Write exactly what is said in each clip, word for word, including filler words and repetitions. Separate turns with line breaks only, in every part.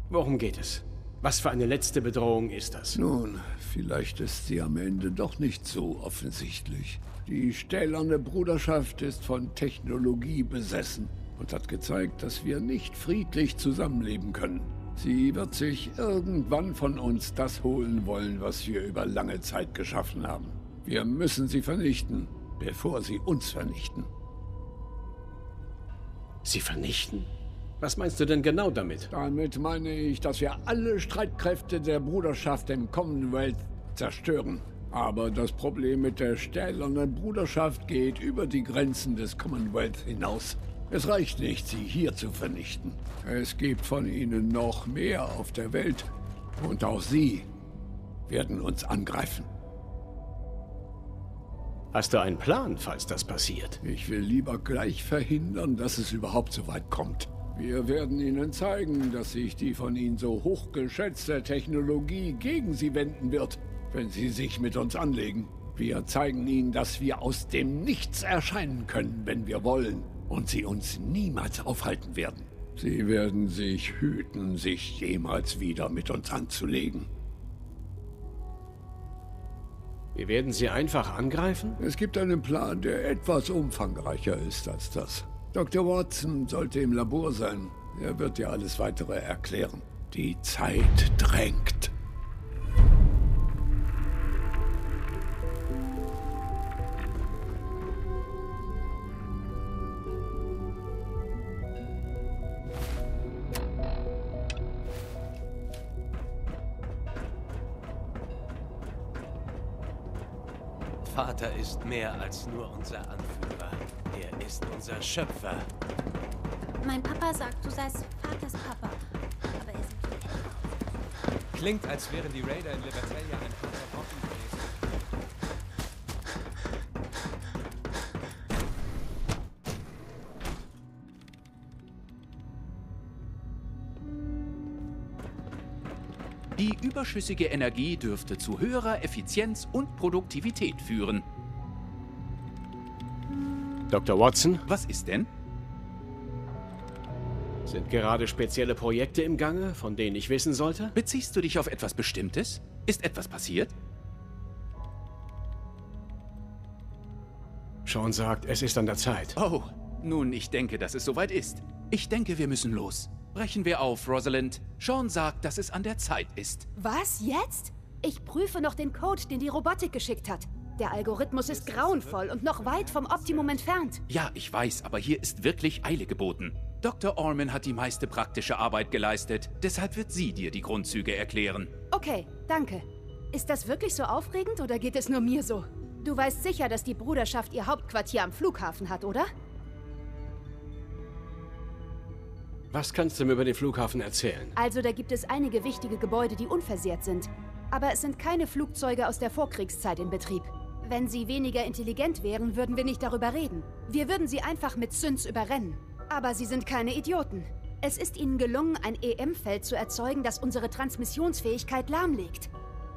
Worum geht es? Was für eine letzte Bedrohung ist das?
Nun, vielleicht ist sie am Ende doch nicht so offensichtlich. Die stählerne Bruderschaft ist von Technologie besessen und hat gezeigt, dass wir nicht friedlich zusammenleben können. Sie wird sich irgendwann von uns das holen wollen, was wir über lange Zeit geschaffen haben. Wir müssen sie vernichten, bevor sie uns vernichten.
Sie vernichten? Was meinst du denn genau damit?
Damit meine ich, dass wir alle Streitkräfte der Bruderschaft im Commonwealth zerstören. Aber das Problem mit der stählernen Bruderschaft geht über die Grenzen des Commonwealth hinaus. Es reicht nicht, sie hier zu vernichten. Es gibt von ihnen noch mehr auf der Welt. Und auch sie werden uns angreifen.
Hast du einen Plan, falls das passiert?
Ich will lieber gleich verhindern, dass es überhaupt so weit kommt. Wir werden ihnen zeigen, dass sich die von ihnen so hochgeschätzte Technologie gegen sie wenden wird, wenn sie sich mit uns anlegen. Wir zeigen ihnen, dass wir aus dem Nichts erscheinen können, wenn wir wollen, und sie uns niemals aufhalten werden. Sie werden sich hüten, sich jemals wieder mit uns anzulegen.
Wir werden sie einfach angreifen?
Es gibt einen Plan, der etwas umfangreicher ist als das. Doktor Watson sollte im Labor sein. Er wird dir alles Weitere erklären. Die Zeit drängt.
Vater ist mehr als nur unser Anführer. Er ist unser Schöpfer.
Mein Papa sagt, du seist Vaters Papa. Aber er ist...
Klingt, als wären die Raider in Libertalia ein harter Brocken gewesen.
Die überschüssige Energie dürfte zu höherer Effizienz und Produktivität führen.
Doktor Watson?
Was ist denn?
Sind gerade spezielle Projekte im Gange, von denen ich wissen sollte?
Beziehst du dich auf etwas Bestimmtes? Ist etwas passiert?
Sean sagt, es ist an der Zeit.
Oh, nun, ich denke, dass es soweit ist. Ich denke, wir müssen los. Brechen wir auf, Rosalind. Sean sagt, dass es an der Zeit ist.
Was, jetzt? Ich prüfe noch den Code, den die Robotik geschickt hat. Der Algorithmus ist grauenvoll und noch weit vom Optimum entfernt.
Ja, ich weiß, aber hier ist wirklich Eile geboten. Doktor Orman hat die meiste praktische Arbeit geleistet. Deshalb wird sie dir die Grundzüge erklären.
Okay, danke. Ist das wirklich so aufregend oder geht es nur mir so? Du weißt sicher, dass die Bruderschaft ihr Hauptquartier am Flughafen hat, oder?
Was kannst du mir über den Flughafen erzählen?
Also, da gibt es einige wichtige Gebäude, die unversehrt sind. Aber es sind keine Flugzeuge aus der Vorkriegszeit in Betrieb. Wenn sie weniger intelligent wären, würden wir nicht darüber reden. Wir würden sie einfach mit Synths überrennen. Aber sie sind keine Idioten. Es ist ihnen gelungen, ein E M-Feld zu erzeugen, das unsere Transmissionsfähigkeit lahmlegt.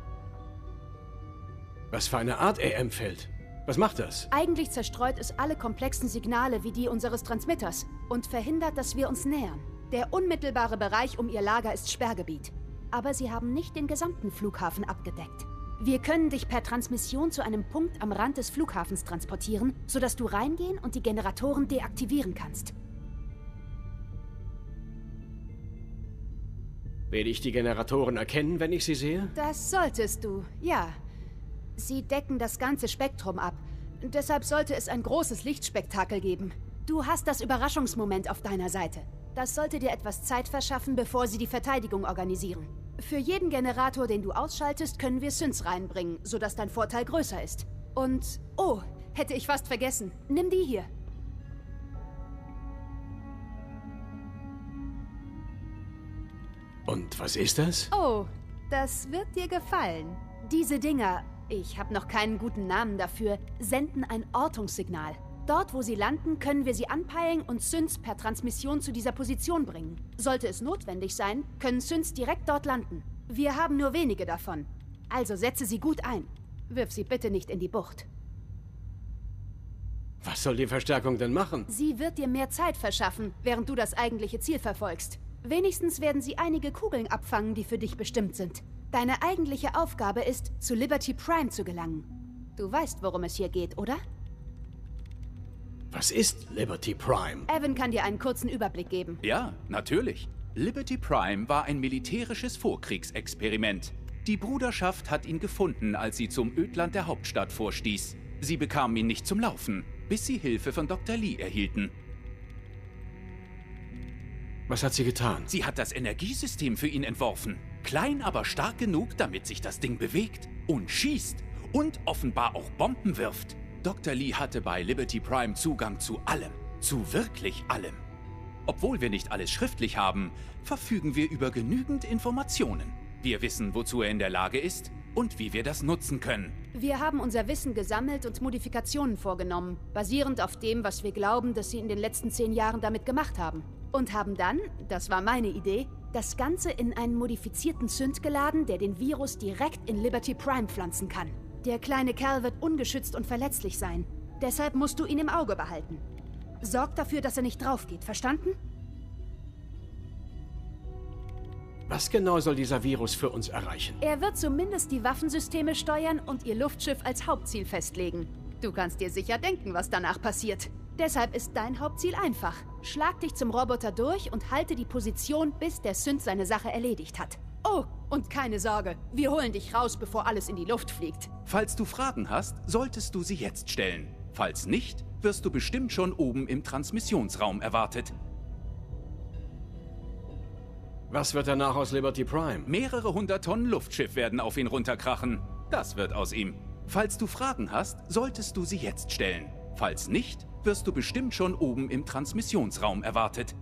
Was für eine Art E M-Feld? Was macht das?
Eigentlich zerstreut es alle komplexen Signale wie die unseres Transmitters und verhindert, dass wir uns nähern. Der unmittelbare Bereich um ihr Lager ist Sperrgebiet. Aber sie haben nicht den gesamten Flughafen abgedeckt. Wir können dich per Transmission zu einem Punkt am Rand des Flughafens transportieren, sodass du reingehen und die Generatoren deaktivieren kannst.
Werde ich die Generatoren erkennen, wenn ich sie sehe?
Das solltest du, ja. Sie decken das ganze Spektrum ab. Deshalb sollte es ein großes Lichtspektakel geben. Du hast das Überraschungsmoment auf deiner Seite. Das sollte dir etwas Zeit verschaffen, bevor sie die Verteidigung organisieren. Für jeden Generator, den du ausschaltest, können wir Synths reinbringen, sodass dein Vorteil größer ist. Und, oh, hätte ich fast vergessen. Nimm die hier.
Und was ist das?
Oh, das wird dir gefallen. Diese Dinger, ich habe noch keinen guten Namen dafür, senden ein Ortungssignal. Dort, wo sie landen, können wir sie anpeilen und Synths per Transmission zu dieser Position bringen. Sollte es notwendig sein, können Synths direkt dort landen. Wir haben nur wenige davon. Also setze sie gut ein. Wirf sie bitte nicht in die Bucht.
Was soll die Verstärkung denn machen?
Sie wird dir mehr Zeit verschaffen, während du das eigentliche Ziel verfolgst. Wenigstens werden sie einige Kugeln abfangen, die für dich bestimmt sind. Deine eigentliche Aufgabe ist, zu Liberty Prime zu gelangen. Du weißt, worum es hier geht, oder?
Was ist Liberty Prime?
Evan kann dir einen kurzen Überblick geben.
Ja, natürlich. Liberty Prime war ein militärisches Vorkriegsexperiment. Die Bruderschaft hat ihn gefunden, als sie zum Ödland der Hauptstadt vorstieß. Sie bekamen ihn nicht zum Laufen, bis sie Hilfe von Doktor Lee erhielten.
Was hat sie getan?
Sie hat das Energiesystem für ihn entworfen. Klein, aber stark genug, damit sich das Ding bewegt und schießt und offenbar auch Bomben wirft. Doktor Lee hatte bei Liberty Prime Zugang zu allem. Zu wirklich allem. Obwohl wir nicht alles schriftlich haben, verfügen wir über genügend Informationen. Wir wissen, wozu er in der Lage ist und wie wir das nutzen können.
Wir haben unser Wissen gesammelt und Modifikationen vorgenommen, basierend auf dem, was wir glauben, dass sie in den letzten zehn Jahren damit gemacht haben. Und haben dann, das war meine Idee, das Ganze in einen modifizierten Synth geladen, der den Virus direkt in Liberty Prime pflanzen kann. Der kleine Kerl wird ungeschützt und verletzlich sein. Deshalb musst du ihn im Auge behalten. Sorg dafür, dass er nicht drauf geht, verstanden?
Was genau soll dieser Virus für uns erreichen?
Er wird zumindest die Waffensysteme steuern und ihr Luftschiff als Hauptziel festlegen. Du kannst dir sicher denken, was danach passiert. Deshalb ist dein Hauptziel einfach. Schlag dich zum Roboter durch und halte die Position, bis der Synth seine Sache erledigt hat. Oh, und keine Sorge, wir holen dich raus, bevor alles in die Luft fliegt.
Falls du Fragen hast, solltest du sie jetzt stellen. Falls nicht, wirst du bestimmt schon oben im Transmissionsraum erwartet.
Was wird danach aus Liberty Prime?
Mehrere hundert Tonnen Luftschiff werden auf ihn runterkrachen. Das wird aus ihm. Falls du Fragen hast, solltest du sie jetzt stellen. Falls nicht, wirst du bestimmt schon oben im Transmissionsraum erwartet.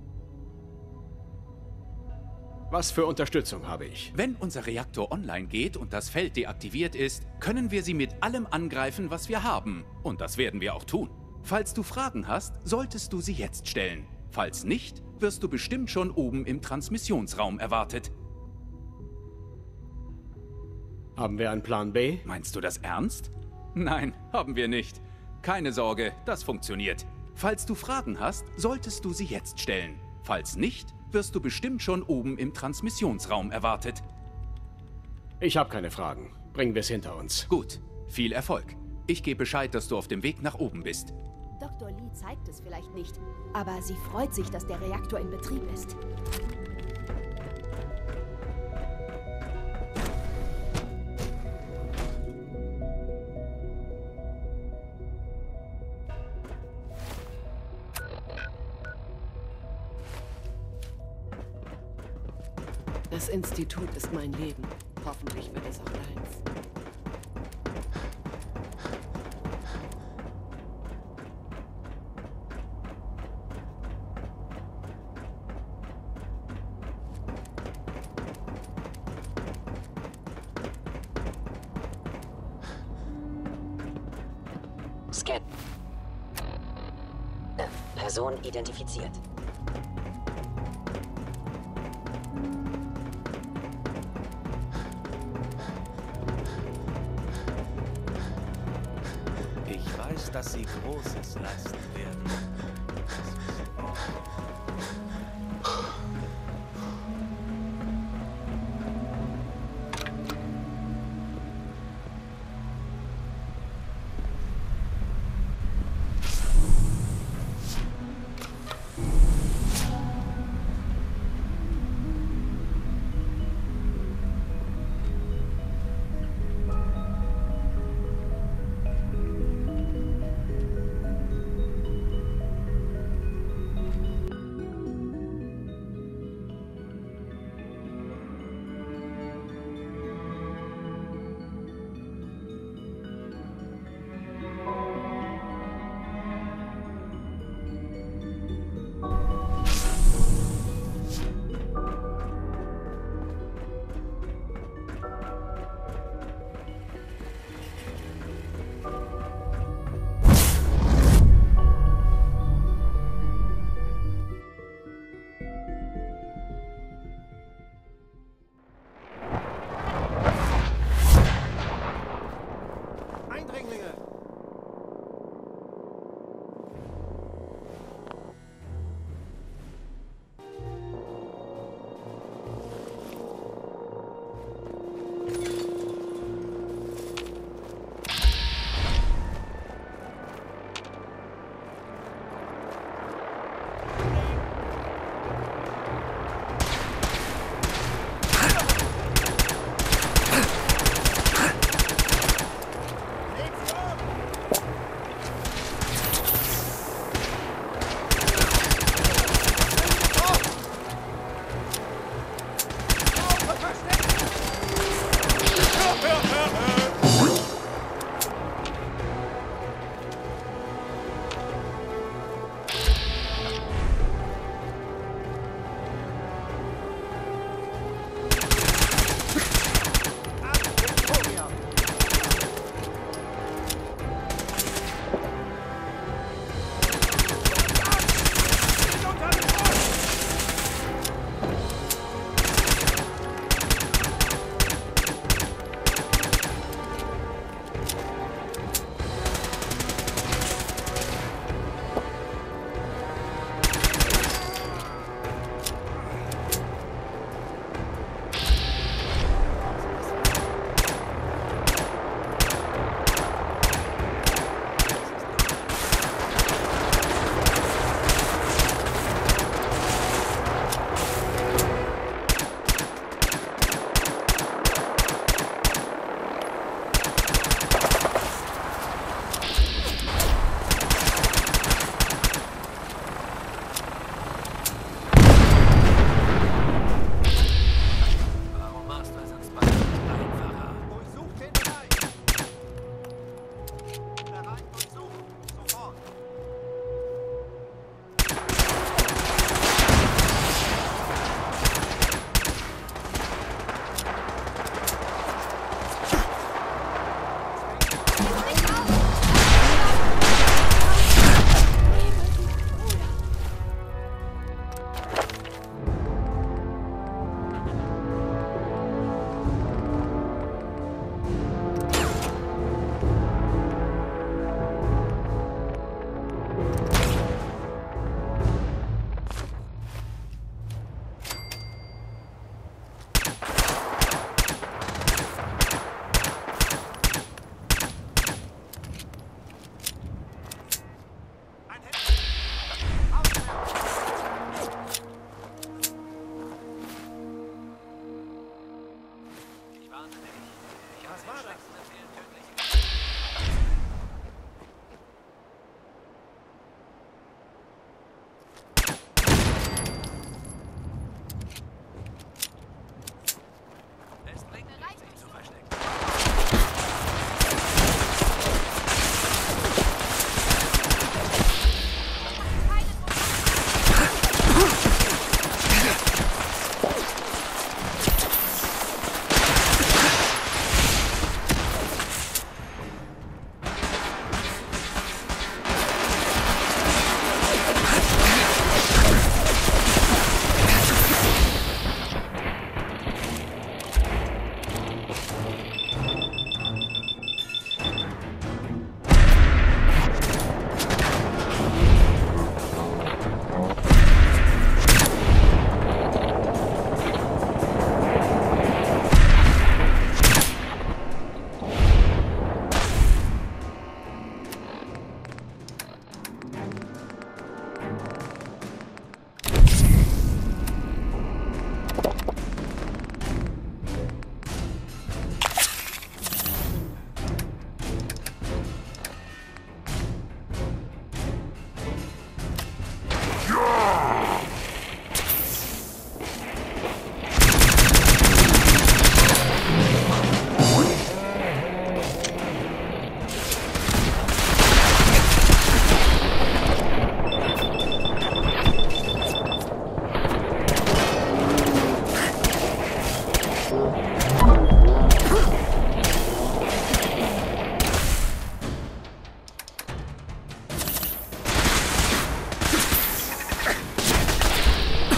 Was für Unterstützung habe ich?
Wenn unser Reaktor online geht und das Feld deaktiviert ist, können wir sie mit allem angreifen, was wir haben. Und das werden wir auch tun. Falls du Fragen hast, solltest du sie jetzt stellen. Falls nicht, wirst du bestimmt schon oben im Transmissionsraum erwartet.
Haben wir einen Plan B?
Meinst du das ernst? Nein, haben wir nicht. Keine Sorge, das funktioniert. Falls du Fragen hast, solltest du sie jetzt stellen. Falls nicht, wirst du bestimmt schon oben im Transmissionsraum erwartet.
Ich habe keine Fragen. Bringen wir es hinter uns.
Gut, viel Erfolg. Ich gebe Bescheid, dass du auf dem Weg nach oben bist.
Doktor Lee zeigt es vielleicht nicht, aber sie freut sich, dass der Reaktor in Betrieb ist.
Das Institut ist mein Leben. Hoffentlich wird es auch deins.
Scan. Äh, Person identifiziert.
Ich weiß, dass Sie Großes leisten werden.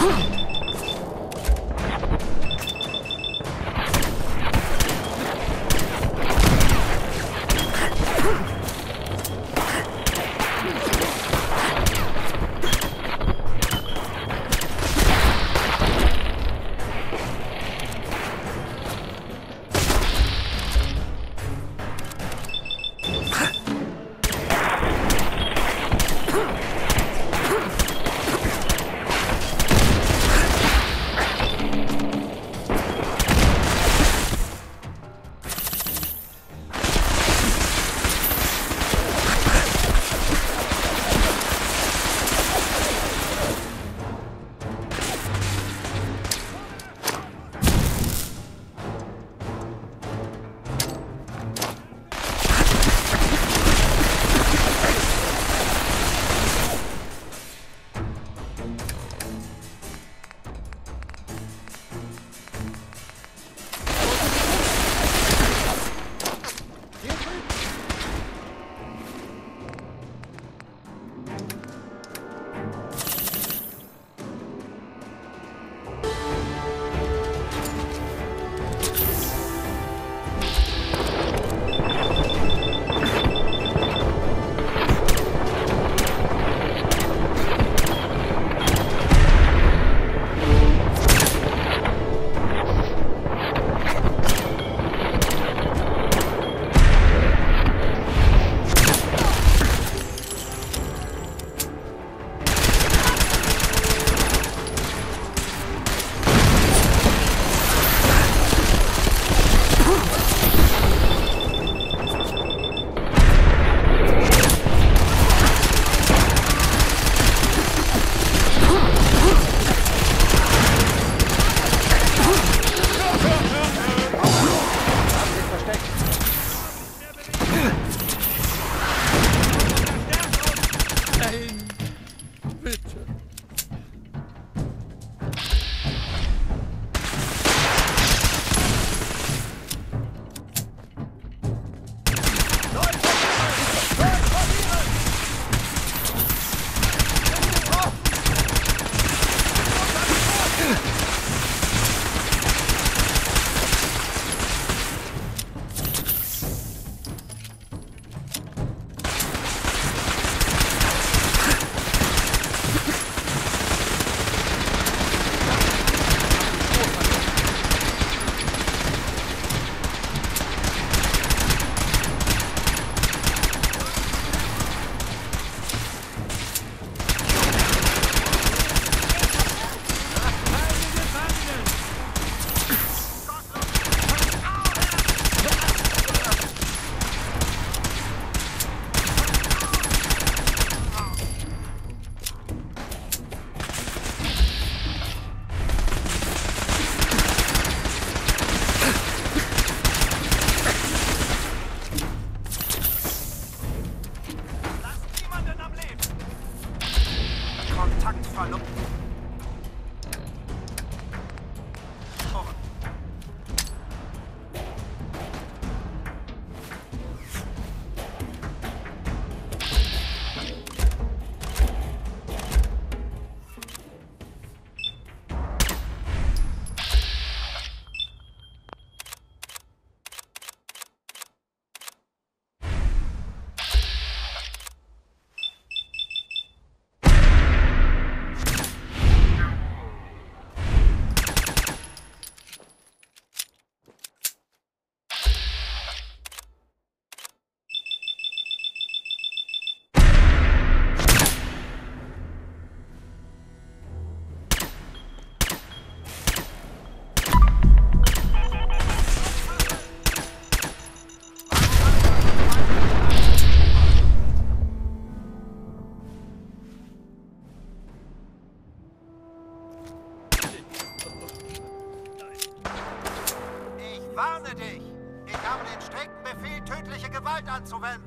warne dich! Ich habe den strikten Befehl, tödliche Gewalt anzuwenden.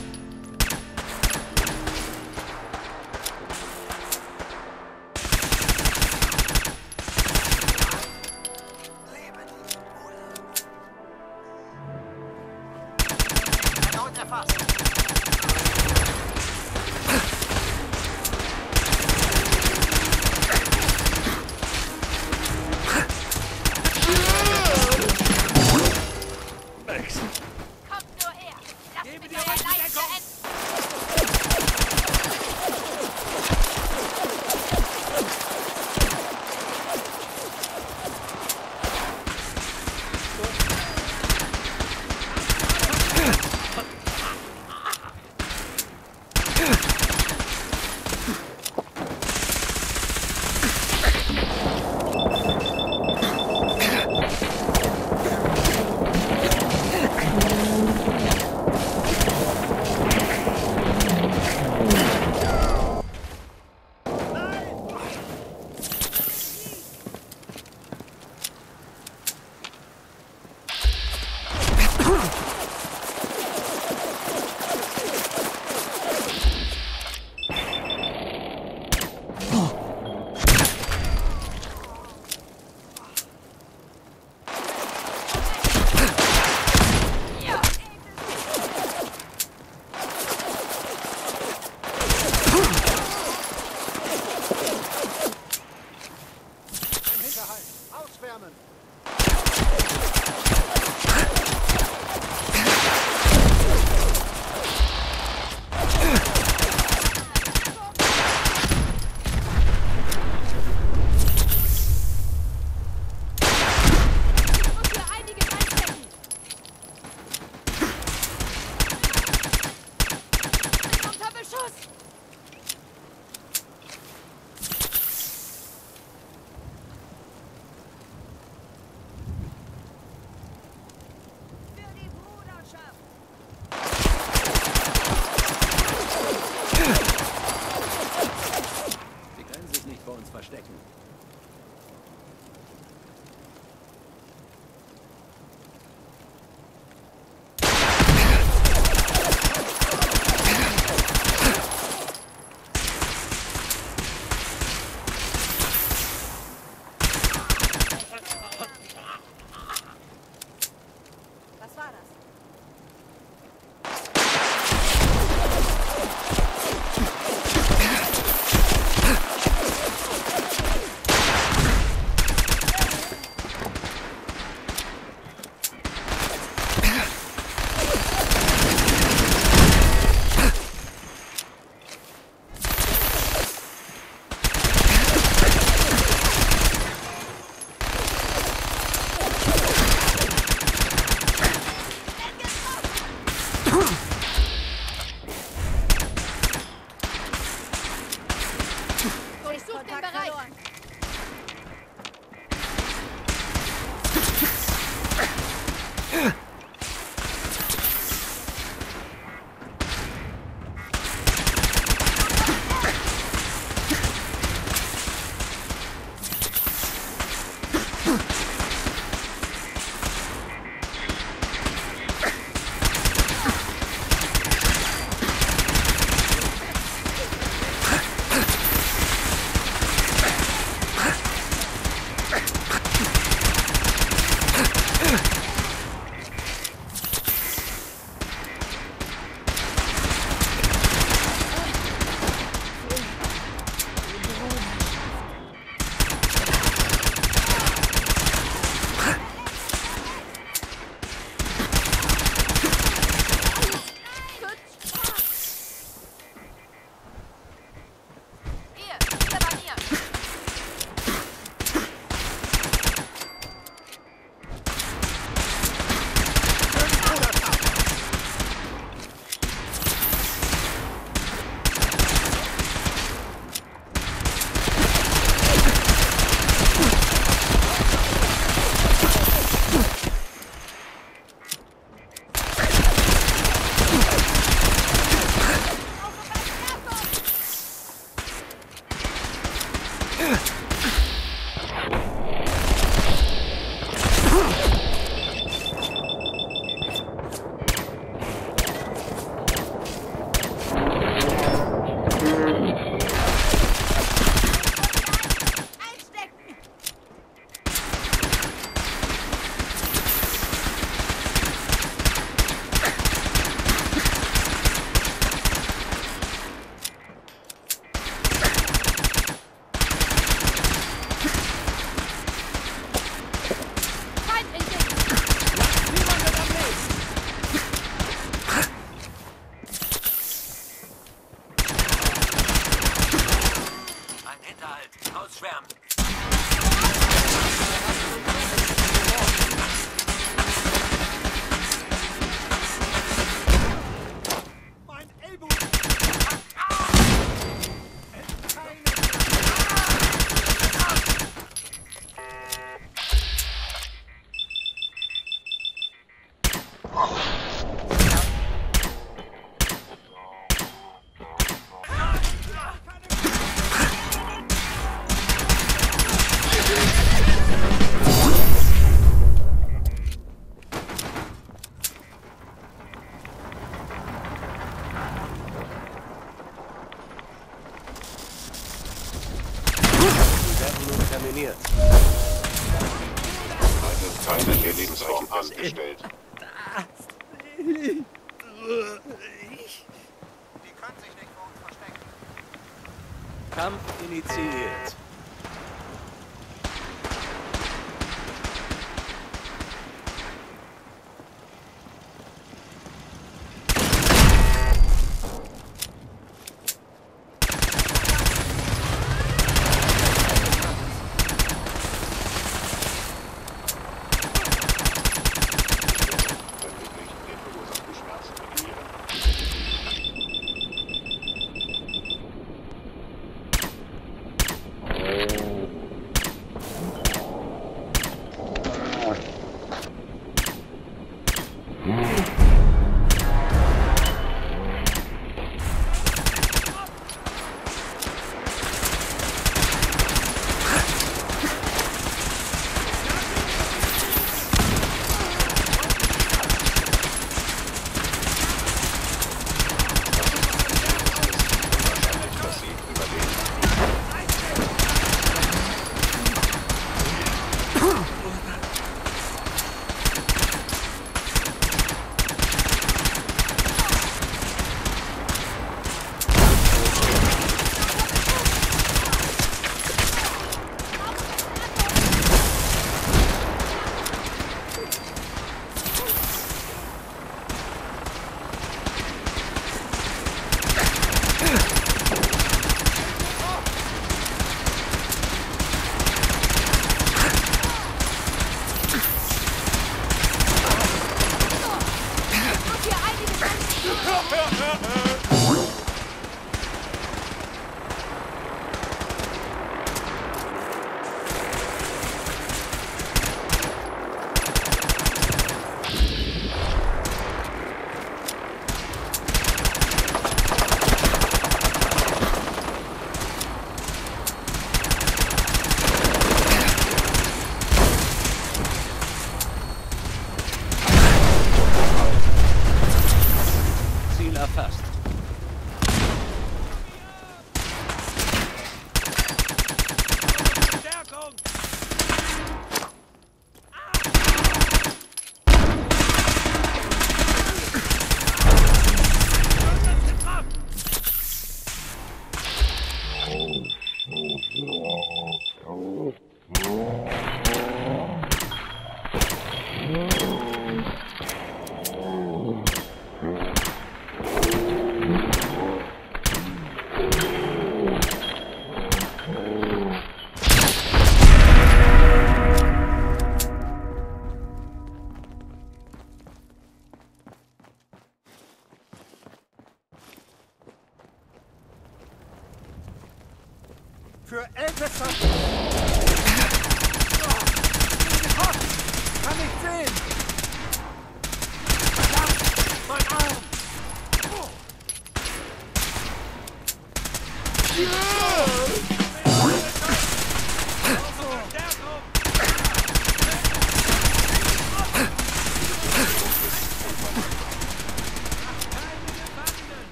Lebe nicht, Bruder. Erneut erfasst.
verstecken.
Was war das?
Terminiert.
Eine Teile der Lebensform festgestellt.
Die können sich nicht vor uns verstecken.
Kampf initiiert.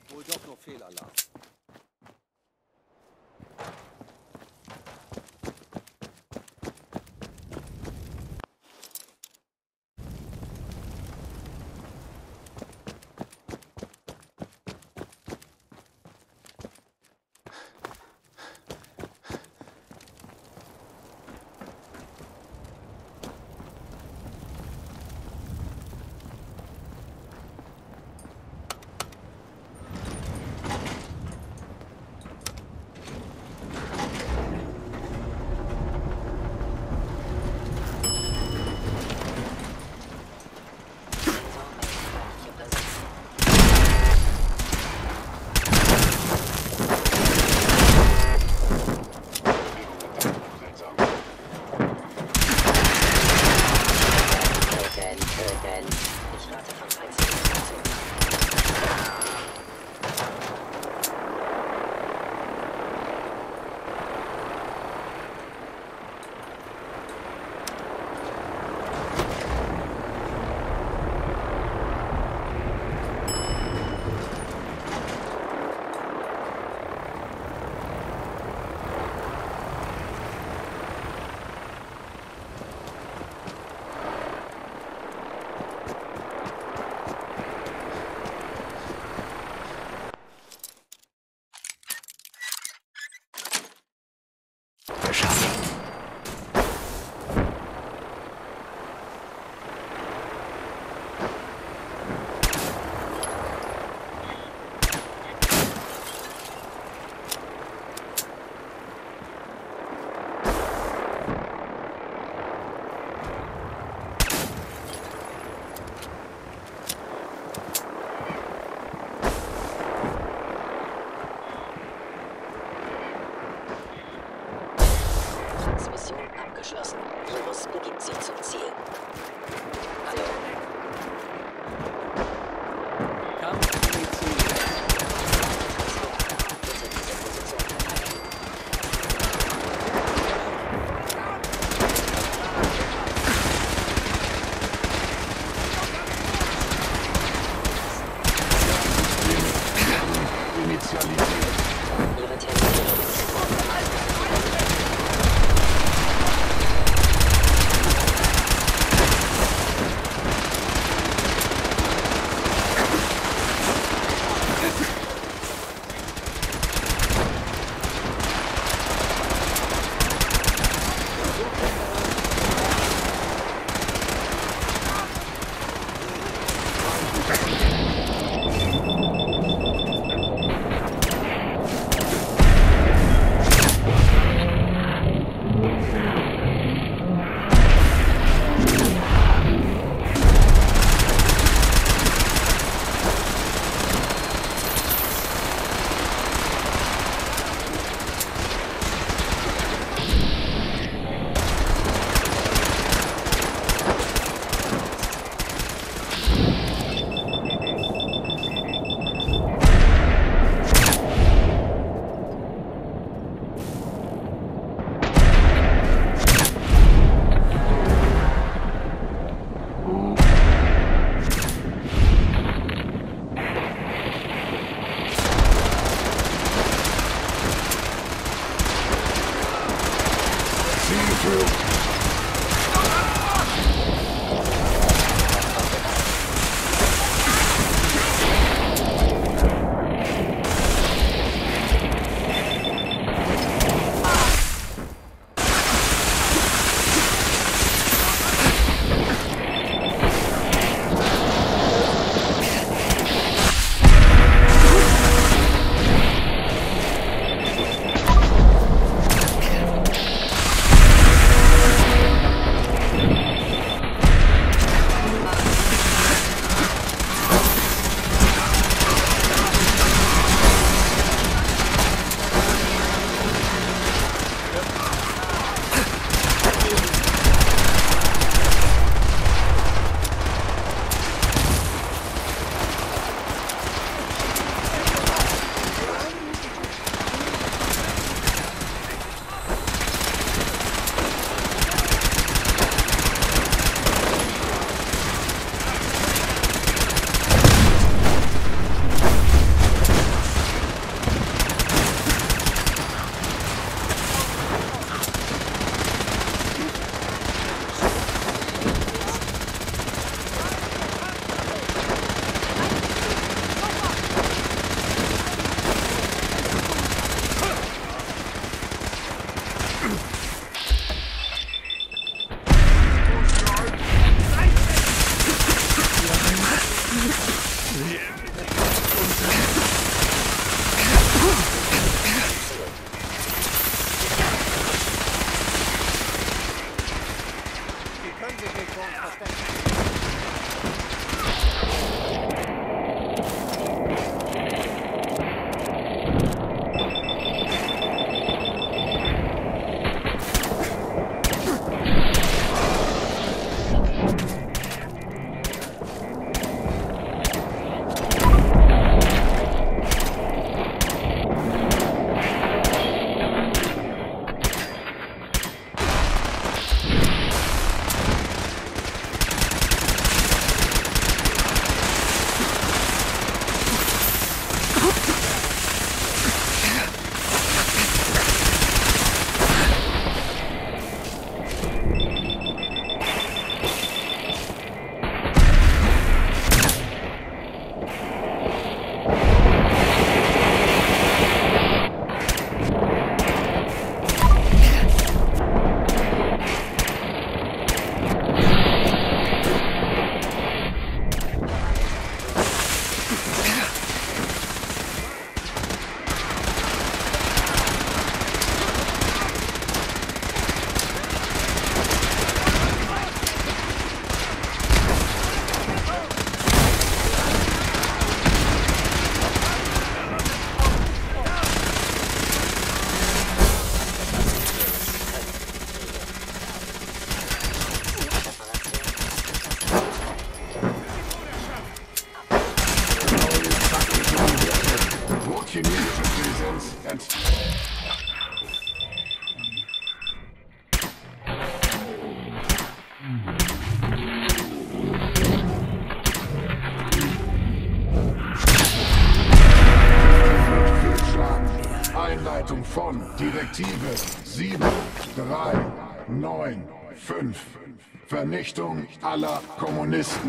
Wohl doch nur Fehlalarm.
Abgeschlossen. Virus begibt sich zum Ziel. Hallo. Ihre Terminierung ist vorbereitet.
Einleitung von Direktive sieben drei neun fünf. Vernichtung aller Kommunisten.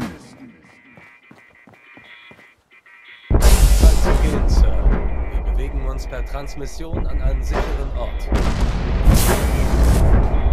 Zeit zu gehen, Sir. Wir bewegen uns per Transmission an einen sicheren Ort.